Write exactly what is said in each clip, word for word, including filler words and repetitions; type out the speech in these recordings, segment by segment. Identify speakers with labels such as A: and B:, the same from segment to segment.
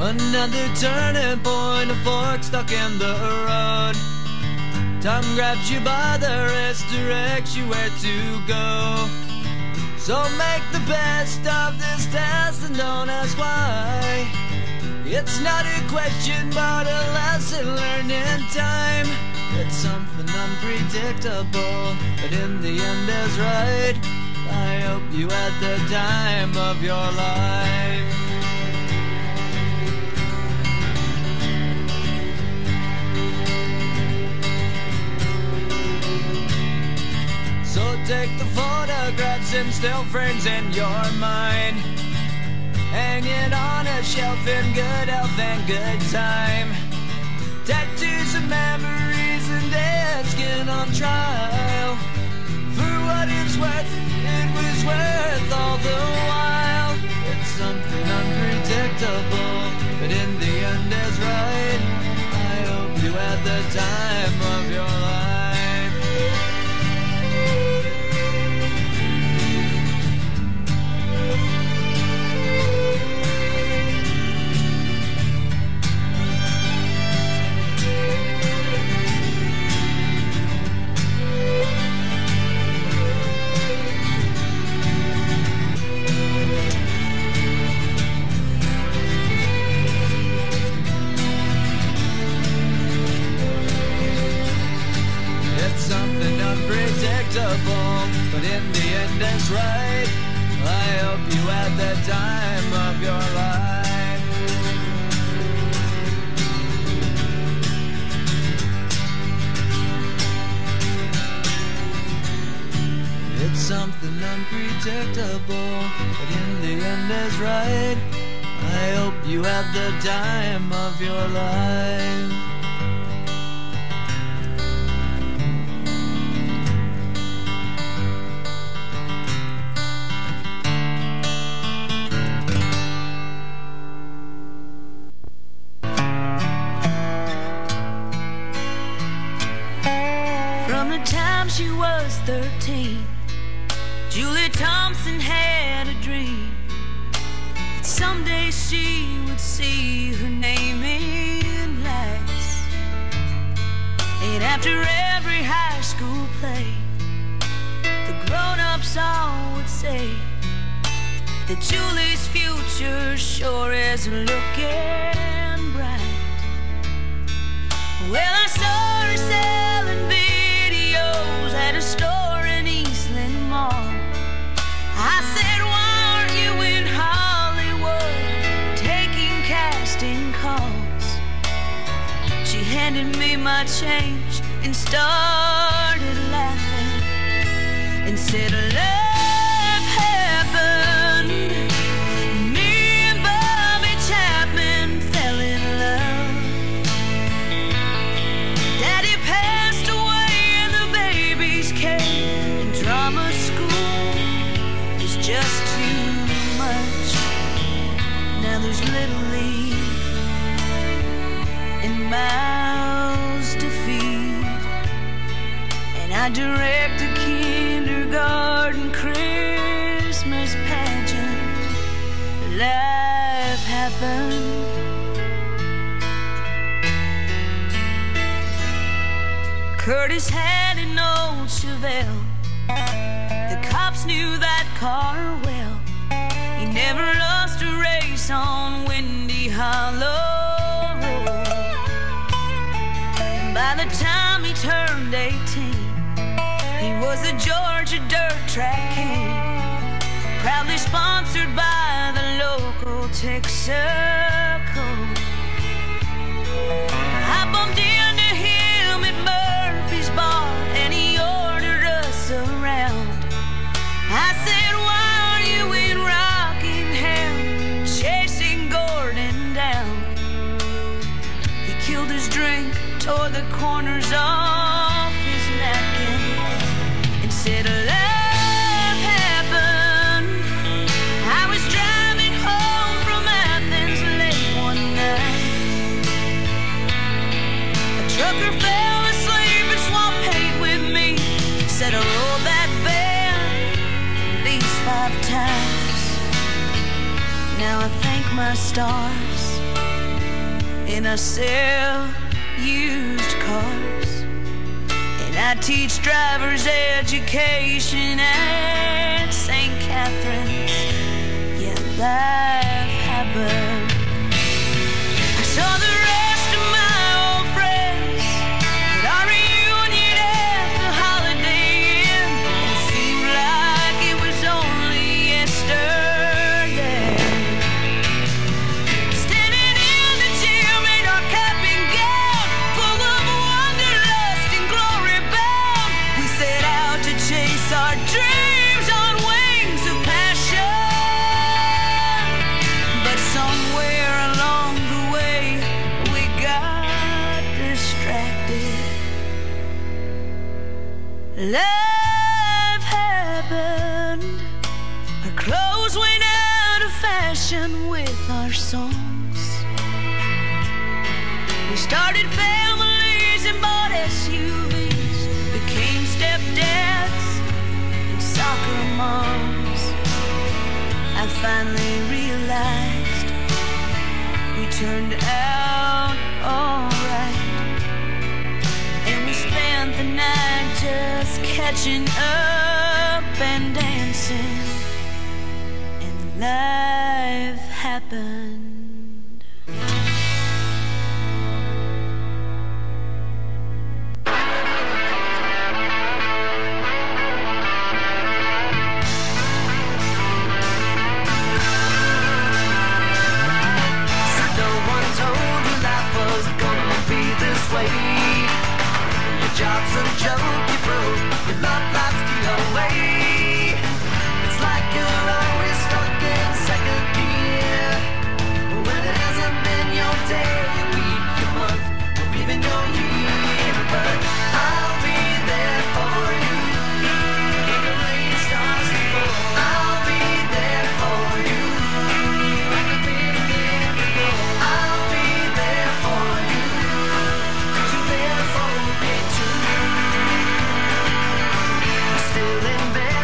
A: Another turning point, a fork stuck in the road. Time grabs you by the wrist, directs you where to go. So make the best of this test and don't ask why. It's not a question but a lesson learned in time. It's something unpredictable, but in the end is right. I hope you had the time of your life. So take the photographs and still frames in your mind, hang it on a shelf in good health and good time. Tattoos of memories and dead skin on trial. For what it's worth, it was worth all the while. It's something unpredictable, but in the end is right. I hope you had the time of your life. Something unpredictable, but in the end is right. I hope you had the time of your life. It's something unpredictable, but in the end is right. I hope you had the time of your life.
B: From the time she was thirteen, Julie Thompson had a dream that someday she would see her name in lights. And after every high school play, the grown-ups all would say that Julie's future sure is looking bright. Well, I saw her selling videos at a store in Eastland Mall. I said, why aren't you in Hollywood taking casting calls? She handed me my change and started laughing and said, love happened. Me and Bobby Chapman fell in love. Daddy passed away and the babies came, and drama school was just too much. Now there's Little League and mouths to feed, and I direct a kindergarten Christmas pageant. Life happened. Curtis had an old Chevelle. The cops knew that car well. He never lost a race on Windy Hollow Road. And by the time he turned eighteen, he was a Georgia dirt track king, proudly sponsored by the local Texaco. I bumped into him at Murphy's bar and he ordered us around. I said, why are you in Rockingham chasing Gordon down? He killed his drink, tore the corners off his napkin, and said, love happened. I was driving home from Athens late one night. A trucker fell asleep and swapped paint with me. Said I rolled that band at least five times. Now I thank my stars and I sell used cars, and I teach driver's education at Saint Catherine's. Yeah, life happened. I saw the rest of my old friends at our reunion at the Holiday Inn. It seemed like it was only yesterday. Standing in the gym in our cap and gown, full of wanderlust and glory bound, we set out to chase our dreams on wings of passion. But somewhere along the way we got distracted. Life happened. Our clothes went out of fashion with our songs. We started families and bought S U Vs, became stepdads and soccer moms. I finally realized we turned out alright, and we spent the night just catching up and dancing, and life happened.
A: No one told you life was gonna be this way. Your job's a joke, you broke, your love life's the away. It's like you're always stuck in second gear, when it hasn't been your day, your week, your month, or even your year. But I'll be there for you when the rain starts to fall. I'll be there for you. I'll be there for you, 'cause you're there for me too. I'm still in bed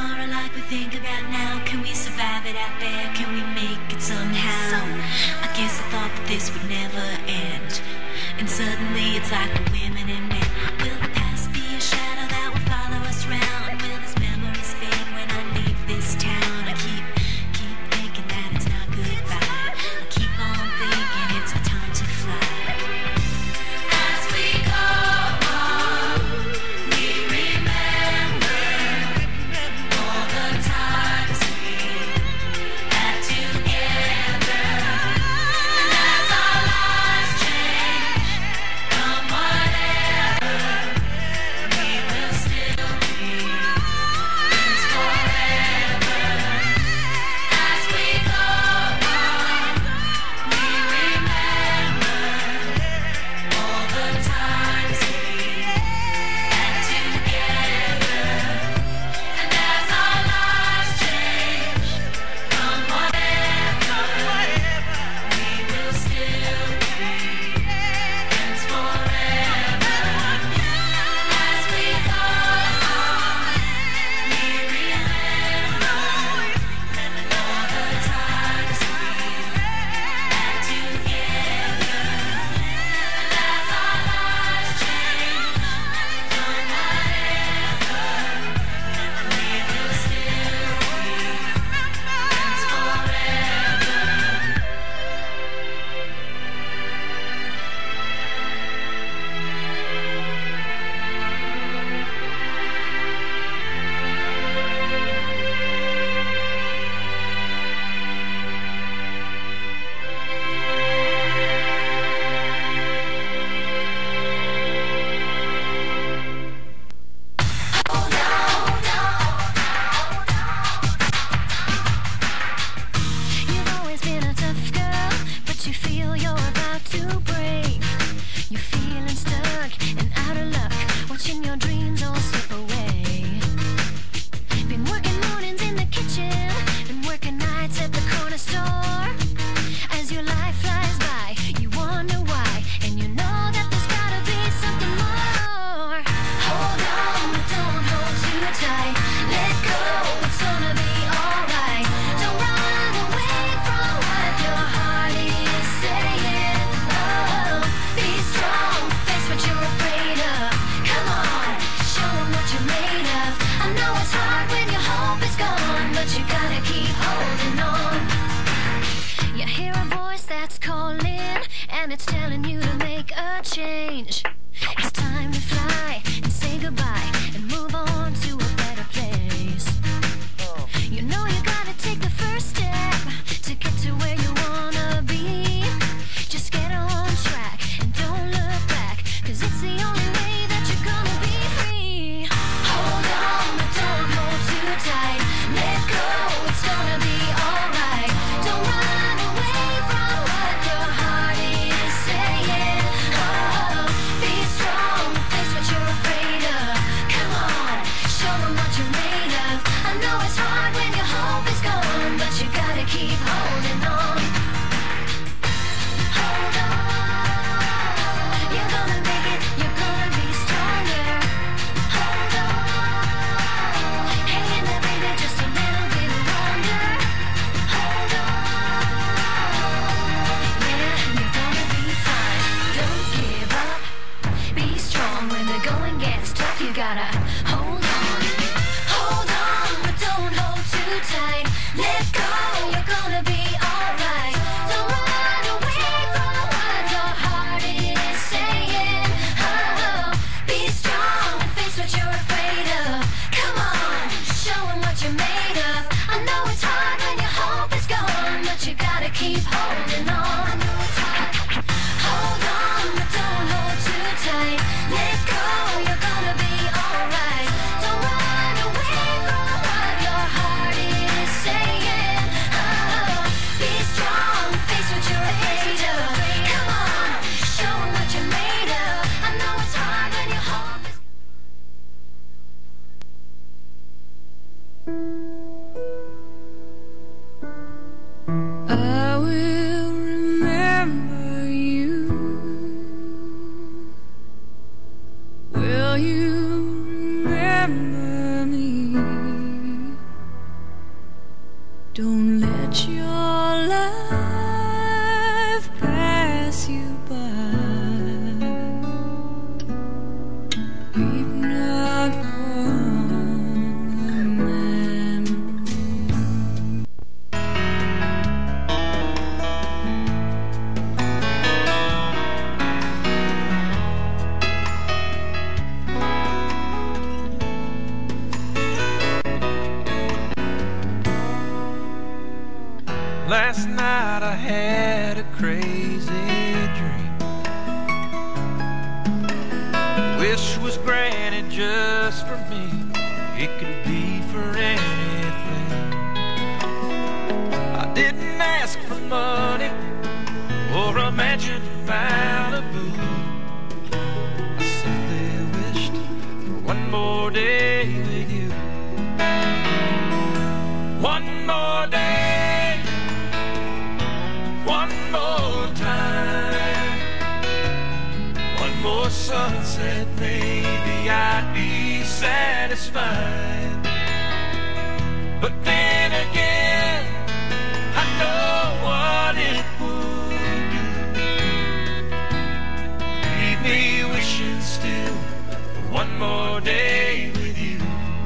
B: tomorrow like we think about now? Can we survive it out there? Can we make it somehow? I guess I thought that this would never end, and suddenly it's like we're women and men. Will the past be a shadow that will follow us round? Will these memories fade when I leave this town? I keep, keep thinking that it's not goodbye. I keep on thinking it's our time to fly. As we go on, we remember all the times we had together. And as our lives change, come whatever, we will still be friends forever. As we go on, we remember all the times we had together. And as our lives change, come whatever, we will still be friends forever. As we go on, we remember all the times we had together. And as our lives change, come whatever, we will still be friends forever. You've always been a tough girl, but you feel you're about to break. You're feeling stuck and out of luck, watching your dreams all slip away. Been working mornings in the kitchen and working nights at the corner store. As your life flies by, you wonder why, and you know that there's gotta be something more. Hold on, but don't hold too tight. Let go, it's gonna be alright. Don't run away from what your heart is saying. Oh, be strong, face what you're afraid of. Come on, show 'em what you're made of. I know it's hard when your hope is gone, but you gotta keep holding on. You hear a voice that's calling, and it's telling you to make a change. It's time to fly and say goodbye and move on to a better place. You know you gotta take the first step to get to where you wanna be. Just get on track and don't look back, 'cause it's the only way that you're gonna be free. Hold on, but don't hold too tight. Let go, it's gonna be alright. Don't run away from what your heart is saying. Oh, be strong, face what you're afraid of. Come on, show 'em what you're made of. I know it's hard when your hope is gone, but you gotta keep holding on. Hold on, you're gonna make it, you're gonna be stronger. Hold on, hang in there, baby, just a little bit longer. Hold on, yeah, you're gonna be fine. Don't give up, be strong when the going gets tough. You gotta hold on, hold on, but don't hold too tight. Let go, you're gonna be alright. Don't run away from what your heart is saying. Oh, be strong, face what you're afraid of. Come on, show 'em what you're made of. I know it's hard when your hope is gone, but you gotta keep holding on. I know it's hard. Hold on, but don't hold too tight. Let go, you're gonna be alright. Don't run away from what your heart is saying. Oh, be strong, face what you're afraid of. Come on, show 'em what you're made of. I know it's hard when your hope is
C: I will remember you. Will you remember me?
A: Last night I had a crazy dream. Wish was granted just for me. It could be for anything. I didn't ask for money or a mansion in Malibu. I simply wished for one more day with you. One more day, one more time, one more sunset, maybe I'd be satisfied. But then again, I know what it would do. Leave me wishing still for one more day with you.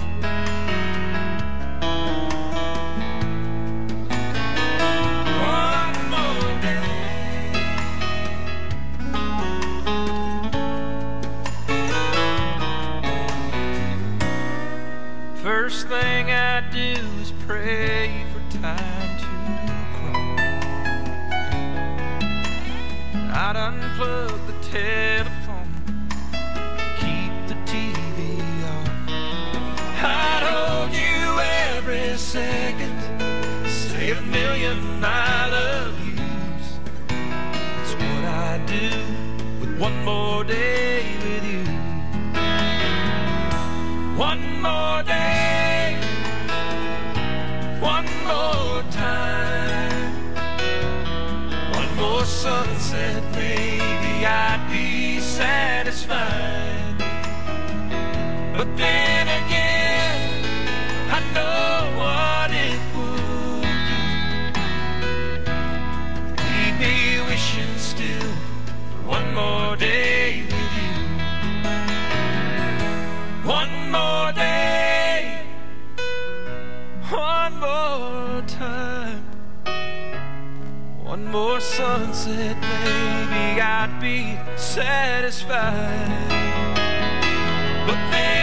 A: First thing I do is pray for time to crawl. I'd unplug the telephone, keep the T V off. I'd hold you every second, say a million I love yous. That's what I do with one more day with you. One more day, one more time, one more sunset, maybe I'd be satisfied. But then again, I know what it would do. Leave me wishing still for one more day with you. One more day, one more time, one more sunset, maybe I'd be satisfied. But then